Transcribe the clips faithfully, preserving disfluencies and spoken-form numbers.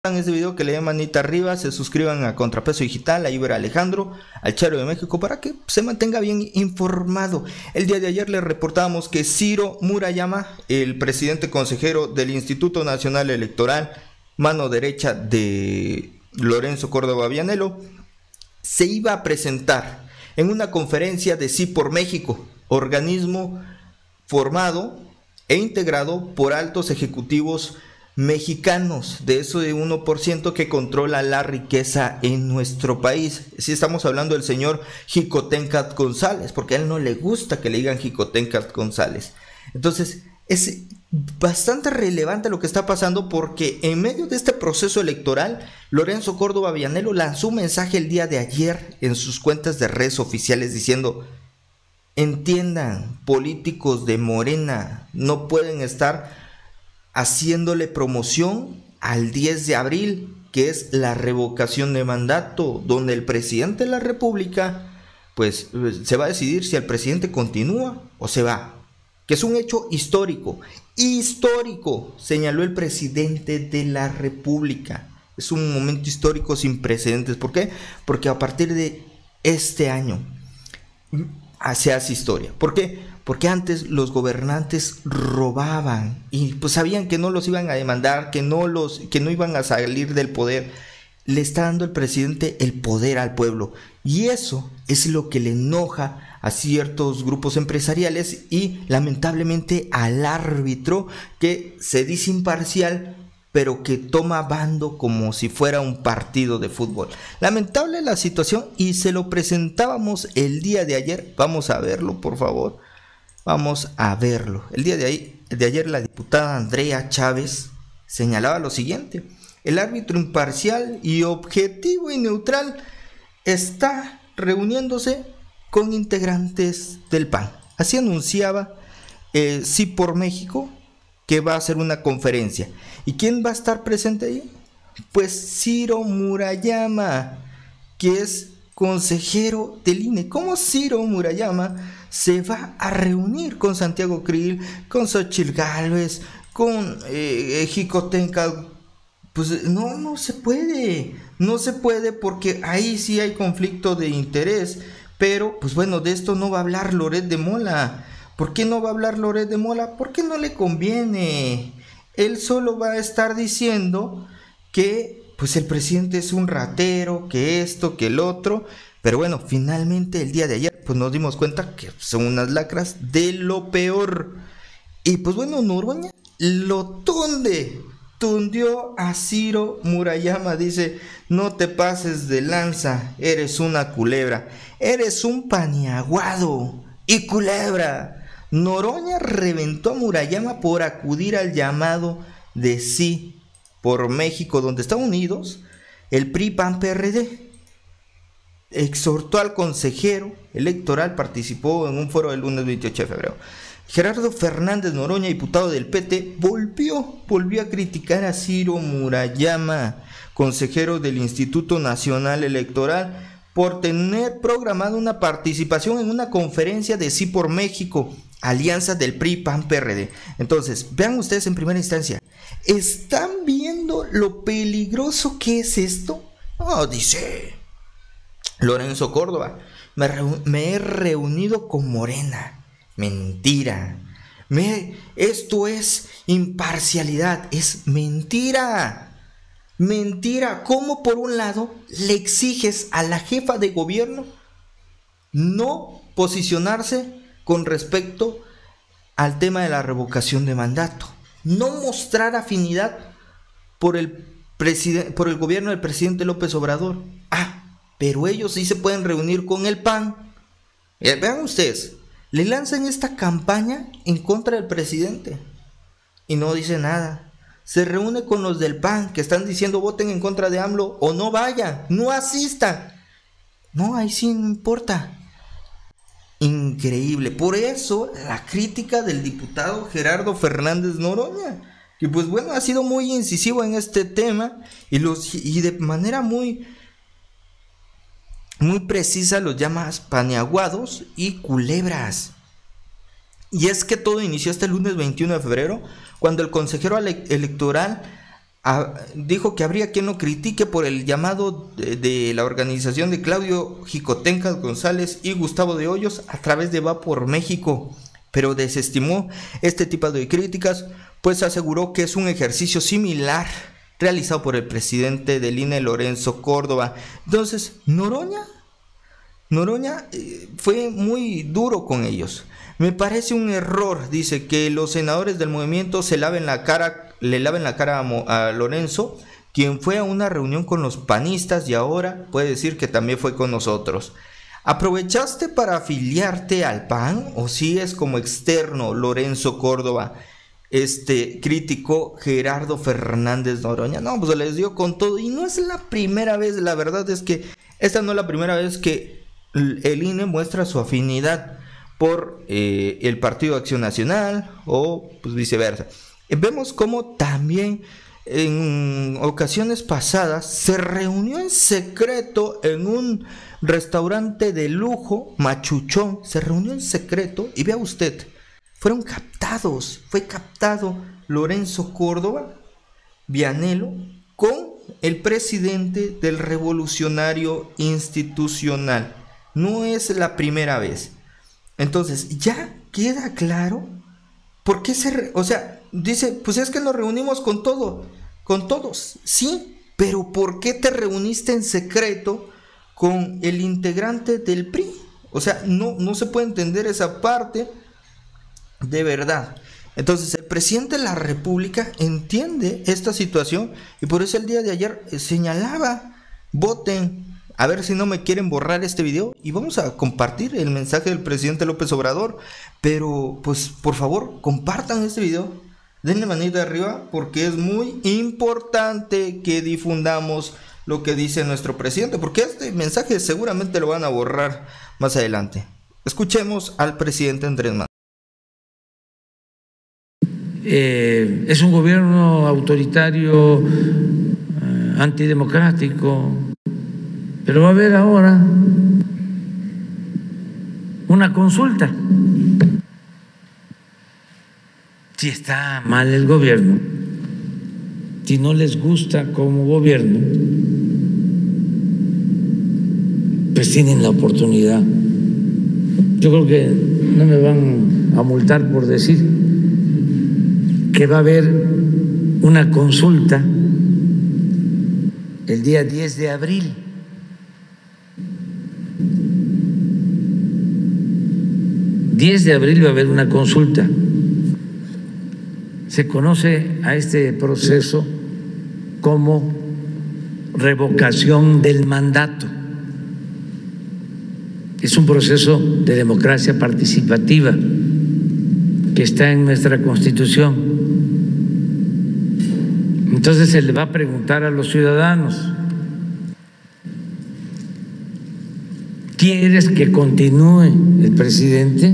En este video que le den manita arriba, se suscriban a Contrapeso Digital, a Iber Alejandro, al Charo de México, para que se mantenga bien informado. El día de ayer le reportábamos que Ciro Murayama, el presidente consejero del Instituto Nacional Electoral, mano derecha de Lorenzo Córdoba Vianello, se iba a presentar en una conferencia de Sí por México, organismo formado e integrado por altos ejecutivos mexicanos, de eso de uno por ciento que controla la riqueza en nuestro país. Si estamos hablando del señor Xicoténcatl González, porque a él no le gusta que le digan Xicoténcatl González. Entonces es bastante relevante lo que está pasando, porque en medio de este proceso electoral, Lorenzo Córdoba Vianello lanzó un mensaje el día de ayer en sus cuentas de redes oficiales diciendo: entiendan, políticos de Morena no pueden estar haciéndole promoción al diez de abril, que es la revocación de mandato, donde el presidente de la República pues se va a decidir si el presidente continúa o se va, que es un hecho histórico, histórico, señaló el presidente de la República. Es un momento histórico sin precedentes. ¿Por qué? Porque a partir de este año se hace historia. ¿Por qué? Porque antes los gobernantes robaban y pues sabían que no los iban a demandar, que no los, que no iban a salir del poder. Le está dando el presidente el poder al pueblo, y eso es lo que le enoja a ciertos grupos empresariales y lamentablemente al árbitro, que se dice imparcial pero que toma bando como si fuera un partido de fútbol. Lamentable la situación, y se lo presentábamos el día de ayer. Vamos a verlo, por favor. Vamos a verlo. El día de, ahí, de ayer la diputada Andrea Chávez señalaba lo siguiente: el árbitro imparcial y objetivo y neutral está reuniéndose con integrantes del P A N. Así anunciaba eh, Sí por México, que va a hacer una conferencia. ¿Y quién va a estar presente ahí? Pues Ciro Murayama, que es consejero del I N E. ¿Cómo Ciro Murayama se va a reunir con Santiago Krill, con Xochitl Gálvez, con eh, Xicoténcatl? Pues no, no se puede, no se puede, porque ahí sí hay conflicto de interés. Pero pues bueno, de esto no va a hablar Loret de Mola. ¿Por qué no va a hablar Loret de Mola? Porque no le conviene. Él solo va a estar diciendo que pues el presidente es un ratero, que esto, que el otro. Pero bueno, finalmente el día de ayer pues nos dimos cuenta que son unas lacras de lo peor. Y pues bueno, Noroña lo tunde, tundió a Ciro Murayama. Dice: no te pases de lanza, eres una culebra, eres un paniaguado y culebra. Noroña reventó a Murayama por acudir al llamado de Sí por México, donde están unidos el P R I, P A N, P R D. Exhortó al consejero electoral, participó en un foro el lunes veintiocho de febrero. Gerardo Fernández Noroña, diputado del P T, volvió, volvió a criticar a Ciro Murayama, consejero del Instituto Nacional Electoral, por tener programada una participación en una conferencia de Sí por México, alianza del P R I, P A N, P R D. Entonces, vean ustedes en primera instancia, ¿están viendo lo peligroso que es esto? Oh, dice Lorenzo Córdoba: me, me he reunido con Morena. Mentira. Me, esto es imparcialidad. Es mentira. Mentira. ¿Cómo por un lado le exiges a la jefa de gobierno no posicionarse con respecto al tema de la revocación de mandato, no mostrar afinidad por el, por el gobierno del presidente López Obrador? Ah, pero ellos sí se pueden reunir con el P A N. Eh, vean ustedes, le lanzan esta campaña en contra del presidente y no dice nada. Se reúne con los del P A N, que están diciendo voten en contra de AMLO o no vayan, no asistan. No, ahí sí no importa. Increíble. Por eso la crítica del diputado Gerardo Fernández Noroña, que pues bueno, ha sido muy incisivo en este tema y, los, y de manera muy muy precisa los llama paniaguados y culebras. Y es que todo inició este lunes veintiuno de febrero, cuando el consejero ele- electoral a, dijo que habría quien lo critique por el llamado de, de la organización de Claudio Jicotenca González y Gustavo de Hoyos a través de Va por México, pero desestimó este tipo de críticas, pues aseguró que es un ejercicio similar realizado por el presidente del I N E, Lorenzo Córdoba. Entonces, Noroña, Noroña eh, fue muy duro con ellos. Me parece un error, dice, que los senadores del movimiento se laven la cara, le laven la cara a, a Lorenzo, quien fue a una reunión con los panistas y ahora puede decir que también fue con nosotros. ¿Aprovechaste para afiliarte al P A N o sigues como externo, Lorenzo Córdoba? Este criticó Gerardo Fernández Noroña. No, pues les dio con todo y no es la primera vez, la verdad es que esta no es la primera vez que el I N E muestra su afinidad por eh, el Partido Acción Nacional o pues viceversa. Vemos cómo también en ocasiones pasadas se reunió en secreto en un restaurante de lujo, Machuchón, se reunió en secreto y vea usted, fueron captados, fue captado Lorenzo Córdoba, Vianello, con el presidente del Revolucionario Institucional. No es la primera vez. Entonces, ya queda claro por qué se... Re o sea, dice, pues es que nos reunimos con todo, con todos, sí, pero ¿por qué te reuniste en secreto con el integrante del P R I? O sea, no, no se puede entender esa parte de verdad. Entonces, el presidente de la República entiende esta situación y por eso el día de ayer señalaba, voten, a ver si no me quieren borrar este video y vamos a compartir el mensaje del presidente López Obrador, pero pues por favor compartan este video, denle manita arriba porque es muy importante que difundamos lo que dice nuestro presidente, porque este mensaje seguramente lo van a borrar más adelante. Escuchemos al presidente Andrés Manuel. Eh, es un gobierno autoritario, eh, antidemocrático. Pero va a haber ahora una consulta. Si está mal el gobierno, si no les gusta como gobierno, pues tienen la oportunidad. Yo creo que no me van a multar por decir que va a haber una consulta el día diez de abril. diez de abril va a haber una consulta. Se conoce a este proceso como revocación del mandato. Es un proceso de democracia participativa que está en nuestra Constitución. Entonces se le va a preguntar a los ciudadanos: ¿quieres que continúe el presidente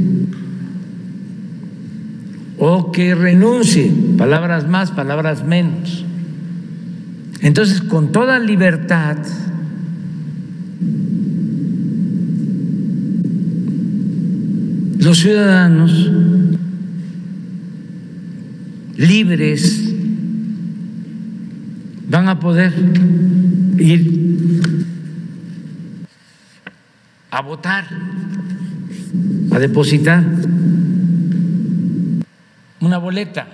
o que renuncie? Palabras más, palabras menos. Entonces, con toda libertad, los ciudadanos libres van a poder ir a votar, a depositar una boleta.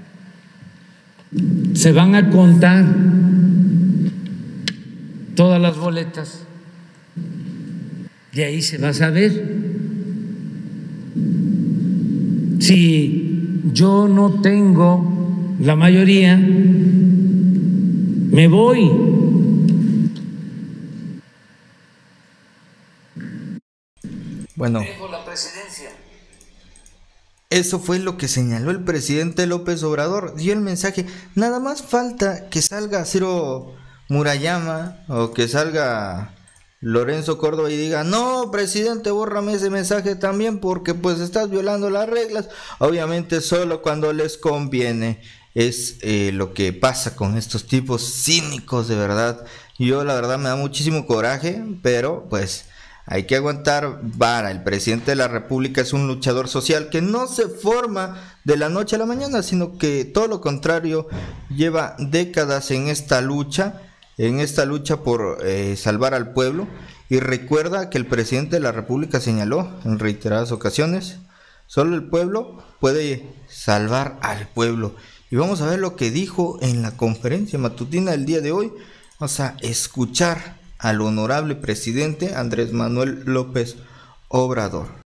Se van a contar todas las boletas y ahí se va a saber si yo no tengo la mayoría, me voy. Bueno, eso fue lo que señaló el presidente López Obrador. Dio el mensaje. Nada más falta que salga Ciro Murayama o que salga Lorenzo Córdoba y diga: no, presidente, bórrame ese mensaje también porque pues estás violando las reglas. Obviamente solo cuando les conviene. Es eh, lo que pasa con estos tipos cínicos, de verdad. Yo la verdad me da muchísimo coraje, pero pues hay que aguantar vara. El presidente de la República es un luchador social que no se forma de la noche a la mañana, sino que todo lo contrario, lleva décadas en esta lucha, en esta lucha por eh, salvar al pueblo. Y recuerda que el presidente de la República señaló en reiteradas ocasiones, solo el pueblo puede salvar al pueblo. Y vamos a ver lo que dijo en la conferencia matutina del día de hoy. Vamos a escuchar al honorable presidente Andrés Manuel López Obrador.